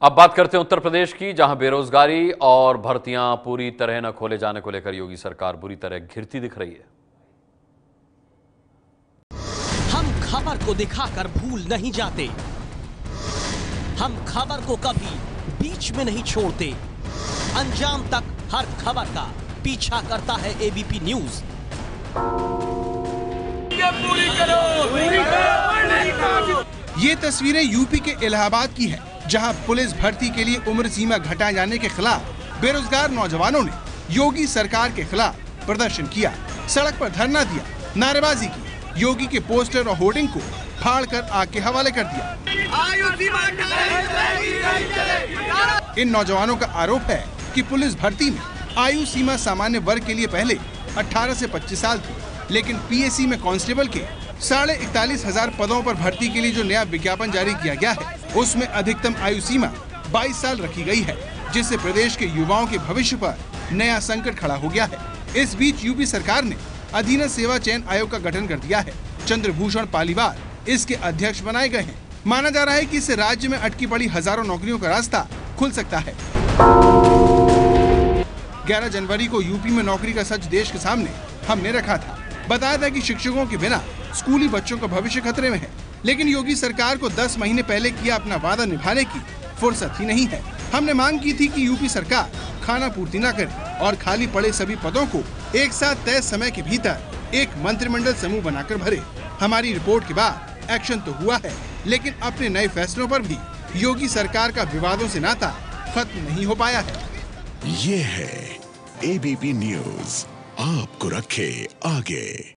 अब बात करते हैं उत्तर प्रदेश की, जहां बेरोजगारी और भर्तियां पूरी तरह न खोले जाने को लेकर योगी सरकार बुरी तरह घिरती दिख रही है। हम खबर को दिखाकर भूल नहीं जाते, हम खबर को कभी बीच में नहीं छोड़ते, अंजाम तक हर खबर का पीछा करता है एबीपी न्यूज। ये तस्वीरें यूपी के इलाहाबाद की है, जहां पुलिस भर्ती के लिए उम्र सीमा घटाए जाने के खिलाफ बेरोजगार नौजवानों ने योगी सरकार के खिलाफ प्रदर्शन किया, सड़क पर धरना दिया, नारेबाजी की, योगी के पोस्टर और होर्डिंग को फाड़कर आग के हवाले कर दिया। इन नौजवानों का आरोप है कि पुलिस भर्ती में आयु सीमा सामान्य वर्ग के लिए पहले 18 से 25 साल थी, लेकिन पीएसी में कांस्टेबल के 41,500 पदों पर भर्ती के लिए जो नया विज्ञापन जारी किया गया है, उसमें अधिकतम आयु सीमा 22 साल रखी गई है, जिससे प्रदेश के युवाओं के भविष्य पर नया संकट खड़ा हो गया है। इस बीच यूपी सरकार ने अधीनस्थ सेवा चयन आयोग का गठन कर दिया है। चंद्रभूषण पालीवाल इसके अध्यक्ष बनाए गए हैं। माना जा रहा है कि इससे राज्य में अटकी पड़ी हजारों नौकरियों का रास्ता खुल सकता है। 11 जनवरी को यूपी में नौकरी का सच देश के सामने हमने रखा था। बताया था कि शिक्षकों के बिना स्कूली बच्चों का भविष्य खतरे में है, लेकिन योगी सरकार को 10 महीने पहले किया अपना वादा निभाने की फुर्सत ही नहीं है। हमने मांग की थी कि यूपी सरकार खाना पूर्ति न करे और खाली पड़े सभी पदों को एक साथ तय समय के भीतर एक मंत्रिमंडल समूह बनाकर भरे। हमारी रिपोर्ट के बाद एक्शन तो हुआ है, लेकिन अपने नए फैसलों पर भी योगी सरकार का विवादों से नाता खत्म नहीं हो पाया है। ये है एबीपी न्यूज, आपको रखे आगे।